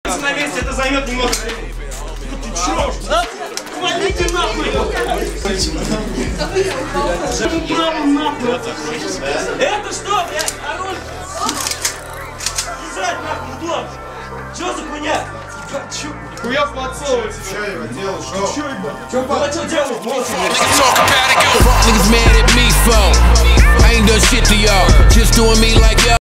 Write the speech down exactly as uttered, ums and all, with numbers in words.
На месте это займет немного времени. Ты чё? Хвалите нахуй! Право нахуй! Это что, блядь? Оружие! Лежать нахуй, кто? Чё за хуйня? Чё? Хуя подсовывать. Чё его делал? Шо? Чё, ебать? Чё, чё делал? Niggas mad at me for I ain't done shit to y'all, just doing me like y'all.